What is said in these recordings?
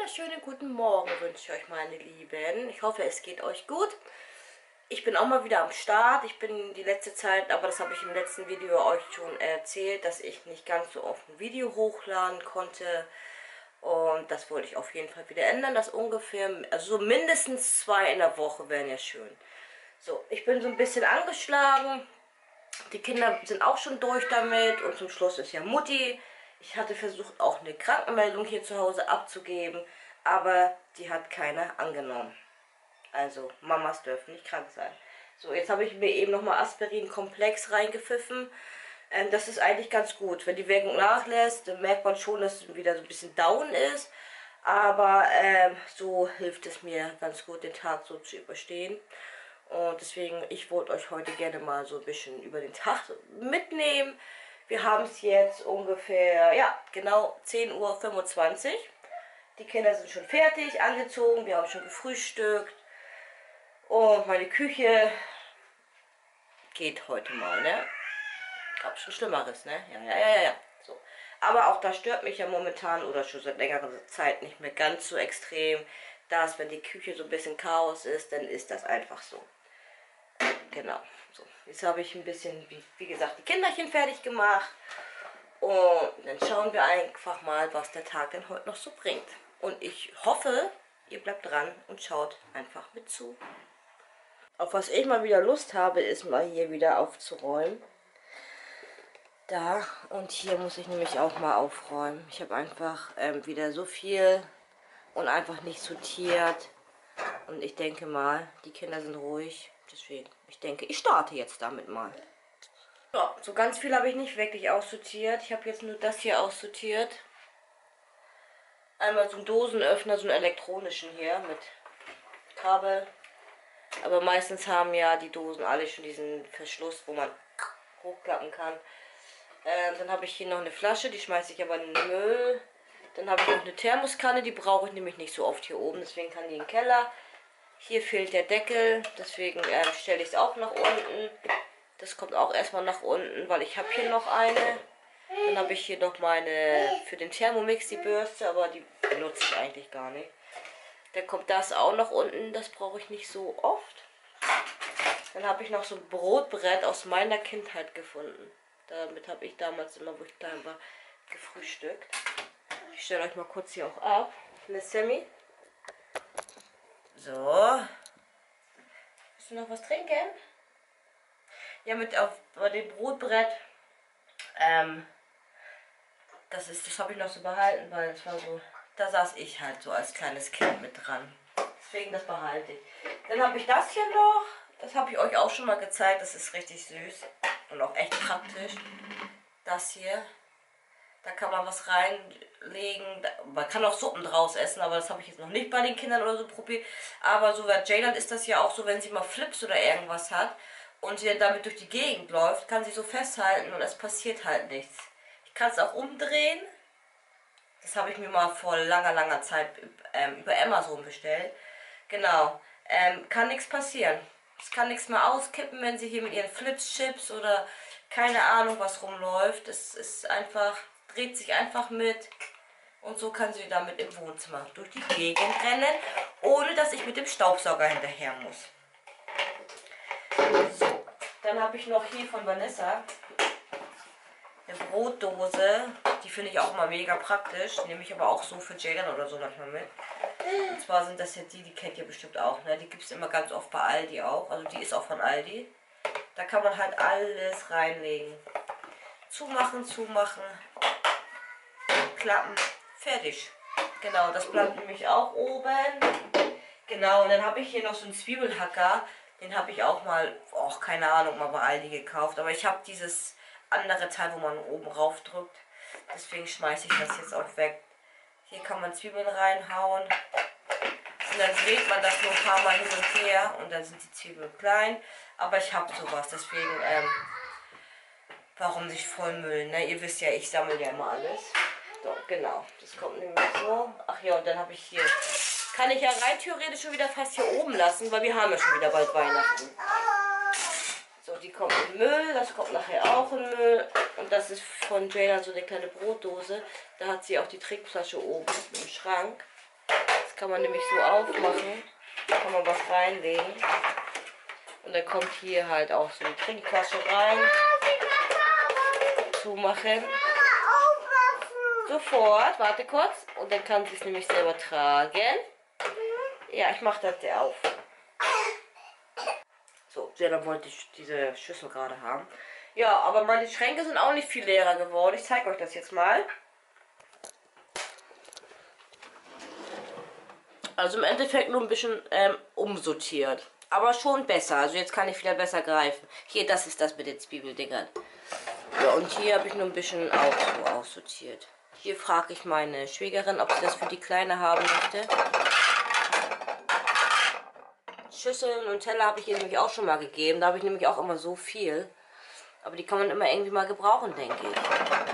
wunderschönen guten Morgen wünsche ich euch, meine Lieben. Ich hoffe, es geht euch gut. Ich bin auch mal wieder am Start. Ich bin die letzte Zeit, aber das habe ich im letzten Video euch schon erzählt, dass ich nicht ganz so oft ein Video hochladen konnte. Und das wollte ich auf jeden Fall wieder ändern. Das ungefähr, also so mindestens 2 in der Woche wären ja schön. So, ich bin so ein bisschen angeschlagen. Die Kinder sind auch schon durch damit und zum Schluss ist ja Mutti. Ich hatte versucht, auch eine Krankenmeldung hier zu Hause abzugeben, aber die hat keiner angenommen. Also Mamas dürfen nicht krank sein. So, jetzt habe ich mir eben nochmal Aspirin-Komplex reingepfiffen. Das ist eigentlich ganz gut. Wenn die Wirkung nachlässt, dann merkt man schon, dass es wieder so ein bisschen down ist. Aber so hilft es mir ganz gut, den Tag so zu überstehen. Und deswegen, ich wollte euch heute gerne mal so ein bisschen über den Tag mitnehmen. Wir haben es jetzt ungefähr, ja, genau 10:25 Uhr. Die Kinder sind schon fertig, angezogen, wir haben schon gefrühstückt. Und meine Küche geht heute mal, ne? Gab schon Schlimmeres, ne? Ja. So. Aber auch das stört mich ja momentan oder schon seit längerer Zeit nicht mehr ganz so extrem, dass wenn die Küche so ein bisschen Chaos ist, dann ist das einfach so. Genau, so. Jetzt habe ich ein bisschen, wie gesagt, die Kinderchen fertig gemacht. Und dann schauen wir einfach mal, was der Tag denn heute noch so bringt. Und ich hoffe, ihr bleibt dran und schaut einfach mit zu. Auf was ich mal wieder Lust habe, ist mal hier wieder aufzuräumen. Da und hier muss ich nämlich auch mal aufräumen. Ich habe einfach wieder so viel und einfach nicht sortiert. Und ich denke mal, die Kinder sind ruhig. Deswegen, ich denke, ich starte jetzt damit mal. So ganz viel habe ich nicht wirklich aussortiert. Ich habe jetzt nur das hier aussortiert. Einmal so einen Dosenöffner, so einen elektronischen hier mit Kabel. Aber meistens haben ja die Dosen alle schon diesen Verschluss, wo man hochklappen kann. Dann habe ich hier noch eine Flasche, die schmeiße ich aber in den Müll. Dann habe ich noch eine Thermoskanne, die brauche ich nämlich nicht so oft hier oben, deswegen kann die in den Keller. Hier fehlt der Deckel, deswegen stelle ich es auch nach unten. Das kommt auch erstmal nach unten, weil ich habe hier noch eine. Dann habe ich hier noch meine, für den Thermomix die Bürste, aber die benutze ich eigentlich gar nicht. Dann kommt das auch noch unten, das brauche ich nicht so oft. Dann habe ich noch so ein Brotbrett aus meiner Kindheit gefunden. Damit habe ich damals immer, wo ich klein war, gefrühstückt. Ich stelle euch mal kurz hier auch ab. Ne, Sammy? So. Willst du noch was trinken? Ja, bei dem Brotbrett. Das habe ich noch so behalten, weil es war so. Da saß ich halt so als kleines Kind mit dran. Deswegen das behalte ich. Dann habe ich das hier noch. Das habe ich euch auch schon mal gezeigt. Das ist richtig süß und auch echt praktisch. Das hier. Da kann man was reinlegen. Man kann auch Suppen draus essen, aber das habe ich jetzt noch nicht bei den Kindern oder so probiert. Aber so bei Jayland ist das ja auch so, wenn sie mal Flips oder irgendwas hat und sie dann damit durch die Gegend läuft, kann sie so festhalten und es passiert halt nichts. Ich kann es auch umdrehen. Das habe ich mir mal vor langer Zeit über Amazon bestellt. Genau. Kann nichts passieren. Es kann nichts mehr auskippen, wenn sie hier mit ihren Flips-Chips oder keine Ahnung was rumläuft. Es ist einfach, dreht sich einfach mit. Und so kann sie damit im Wohnzimmer durch die Gegend rennen, ohne dass ich mit dem Staubsauger hinterher muss. So, dann habe ich noch hier von Vanessa eine Brotdose. Die finde ich auch immer mega praktisch. Die nehme ich aber auch so für Jayland oder so manchmal mit. Und zwar sind das jetzt die kennt ihr bestimmt auch. Ne? Die gibt es immer ganz oft bei Aldi auch. Also die ist auch von Aldi. Da kann man halt alles reinlegen. Zumachen, klappen, fertig. Genau, das bleibt nämlich auch oben. Genau, und dann habe ich hier noch so einen Zwiebelhacker. Den habe ich auch mal, keine Ahnung, mal bei Aldi gekauft. Aber ich habe dieses andere Teil, wo man oben rauf drückt. Deswegen schmeiße ich das jetzt auch weg. Hier kann man Zwiebeln reinhauen. Und dann dreht man das nur ein paar Mal hin und her. Und dann sind die Zwiebeln klein. Aber ich habe sowas. Deswegen, warum sich vollmüllen? Ne? Ihr wisst ja, ich sammle ja immer alles. So, genau. Das kommt nämlich so. Ach ja, und dann habe ich hier... Kann ich ja rein theoretisch schon wieder fast hier oben lassen, weil wir haben ja schon wieder bald Weihnachten. So, die kommt in Müll, das kommt nachher auch in Müll. Und das ist von Jayland so eine kleine Brotdose. Da hat sie auch die Trinkflasche oben im Schrank. Das kann man nämlich so aufmachen. Da kann man was reinlegen. Und dann kommt hier halt auch so die Trinkflasche rein. Zumachen. Sofort, warte kurz. Und dann kann sie es nämlich selber tragen. Ja, ich mache das ja auf. So, ja, dann wollte ich diese Schüssel gerade haben. Ja, aber meine Schränke sind auch nicht viel leerer geworden. Ich zeige euch das jetzt mal. Also im Endeffekt nur ein bisschen umsortiert. Aber schon besser. Also jetzt kann ich wieder besser greifen. Hier, das ist das mit den Zwiebeldingern. Ja, und hier habe ich nur ein bisschen auch so aussortiert. Hier frage ich meine Schwägerin, ob sie das für die Kleine haben möchte. Schüsseln und Teller habe ich ihr nämlich auch schon mal gegeben. Da habe ich nämlich auch immer so viel. Aber die kann man immer irgendwie mal gebrauchen, denke ich.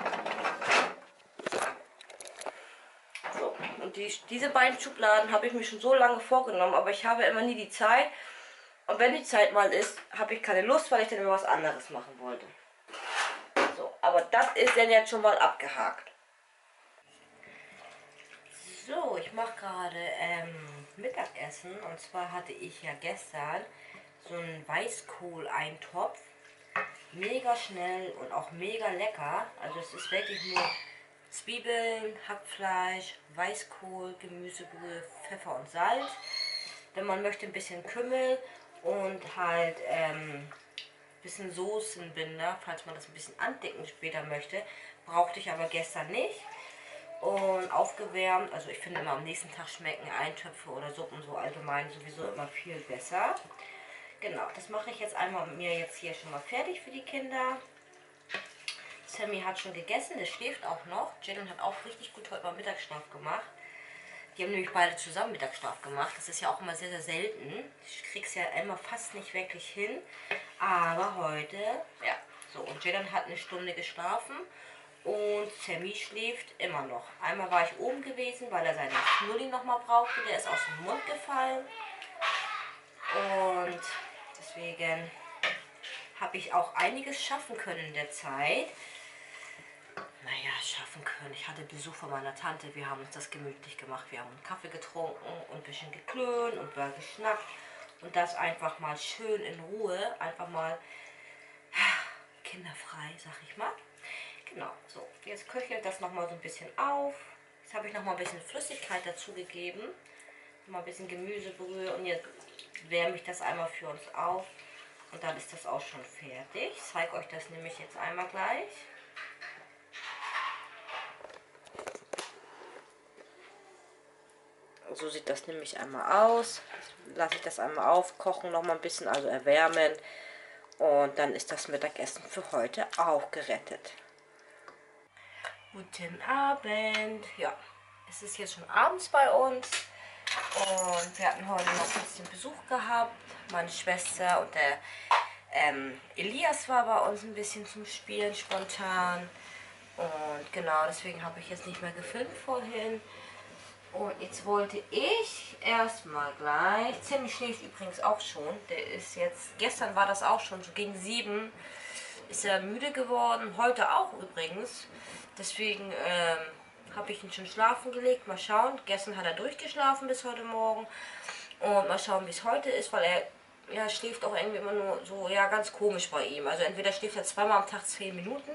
So, und diese beiden Schubladen habe ich mir schon so lange vorgenommen, aber ich habe immer nie die Zeit. Und wenn die Zeit mal ist, habe ich keine Lust, weil ich dann immer was anderes machen wollte. So, aber das ist dann jetzt schon mal abgehakt. So, ich mache gerade Mittagessen. Und zwar hatte ich ja gestern so einen Weißkohl-Eintopf. Mega schnell und auch mega lecker. Also es ist wirklich nur Zwiebeln, Hackfleisch, Weißkohl, Gemüsebrühe, Pfeffer und Salz. Wenn man möchte, ein bisschen Kümmel und halt bisschen Soßenbinder, falls man das ein bisschen andicken später möchte. Brauchte ich aber gestern nicht. Und aufgewärmt, also ich finde immer am nächsten Tag schmecken Eintöpfe oder Suppen so allgemein sowieso immer viel besser. Genau, das mache ich jetzt einmal mit mir jetzt hier schon mal fertig für die Kinder. Sammy hat schon gegessen, der schläft auch noch. Jalen hat auch richtig gut heute mal Mittagsschlaf gemacht. Die haben nämlich beide zusammen Mittagsschlaf gemacht. Das ist ja auch immer sehr, sehr selten. Ich krieg's ja immer fast nicht wirklich hin. Aber heute, ja, so. Und Jalen hat eine Stunde geschlafen. Und Sammy schläft immer noch. Einmal war ich oben gewesen, weil er seinen Schnulli nochmal brauchte. Der ist aus dem Mund gefallen. Und deswegen habe ich auch einiges schaffen können in der Zeit. Naja, schaffen können. Ich hatte Besuch von meiner Tante. Wir haben uns das gemütlich gemacht. Wir haben einen Kaffee getrunken und ein bisschen geklönt und geschnackt. Und das einfach mal schön in Ruhe. Einfach mal kinderfrei, sag ich mal. Genau, so. Jetzt köchelt das nochmal so ein bisschen auf. Jetzt habe ich nochmal ein bisschen Flüssigkeit dazu gegeben. Mal ein bisschen Gemüsebrühe. Und jetzt wärme ich das einmal für uns auf. Und dann ist das auch schon fertig. Ich zeige euch das nämlich jetzt einmal gleich. So sieht das nämlich einmal aus. Jetzt lasse ich das einmal aufkochen, noch mal ein bisschen, also erwärmen. Und dann ist das Mittagessen für heute auch gerettet. Guten Abend. Ja, es ist jetzt schon abends bei uns. Und wir hatten heute noch ein bisschen Besuch gehabt. Meine Schwester und der Elias war bei uns ein bisschen zum Spielen spontan. Und genau, deswegen habe ich jetzt nicht mehr gefilmt vorhin. Und jetzt wollte ich erstmal gleich, Sammy schläft übrigens auch schon, der ist jetzt, gestern war das auch schon, so gegen 7 ist er müde geworden, heute auch übrigens, deswegen habe ich ihn schon schlafen gelegt, mal schauen, gestern hat er durchgeschlafen bis heute Morgen und mal schauen, wie es heute ist, weil er ja, schläft auch irgendwie immer nur so, ja, ganz komisch bei ihm, also entweder schläft er zweimal am Tag 10 Minuten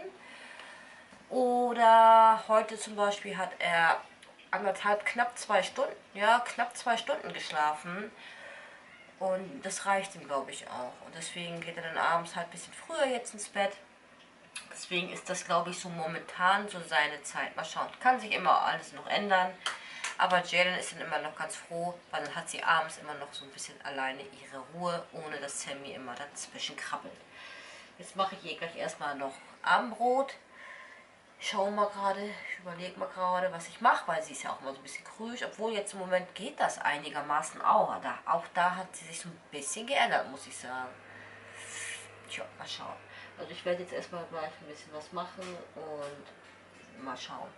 oder heute zum Beispiel hat er knapp 2 Stunden, ja, knapp 2 Stunden geschlafen. Und das reicht ihm, glaube ich, auch. Und deswegen geht er dann abends halt ein bisschen früher jetzt ins Bett. Deswegen ist das, glaube ich, so momentan so seine Zeit. Mal schauen, kann sich immer alles noch ändern. Aber Jalen ist dann immer noch ganz froh, weil dann hat sie abends immer noch so ein bisschen alleine ihre Ruhe, ohne dass Sammy immer dazwischen krabbelt. Jetzt mache ich ihr gleich erstmal noch Abendbrot. Ich schaue mal gerade, ich überlege mal gerade, was ich mache, weil sie ist ja auch mal so ein bisschen krüsch. Obwohl jetzt im Moment geht das einigermaßen auch. Auch da hat sie sich so ein bisschen geändert, muss ich sagen. Tja, mal schauen. Also ich werde jetzt erstmal gleich ein bisschen was machen und mal schauen.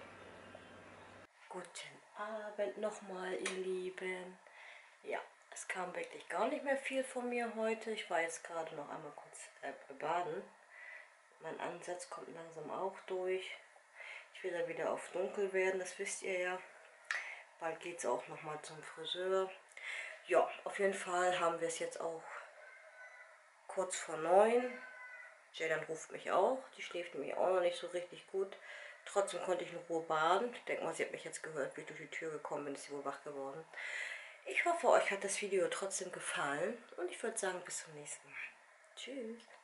Guten Abend nochmal, ihr Lieben. Ja, es kam wirklich gar nicht mehr viel von mir heute. Ich war jetzt gerade noch einmal kurz baden. Mein Ansatz kommt langsam auch durch. Ich will da wieder auf dunkel werden, das wisst ihr ja. Bald geht es auch nochmal zum Friseur. Ja, auf jeden Fall haben wir es jetzt auch kurz vor 9. Jaden ruft mich auch. Die schläft nämlich auch noch nicht so richtig gut. Trotzdem konnte ich in Ruhe baden. Ich denke mal, sie hat mich jetzt gehört, wie ich durch die Tür gekommen bin, ist sie wohl wach geworden. Ich hoffe, euch hat das Video trotzdem gefallen und ich würde sagen, bis zum nächsten Mal. Tschüss.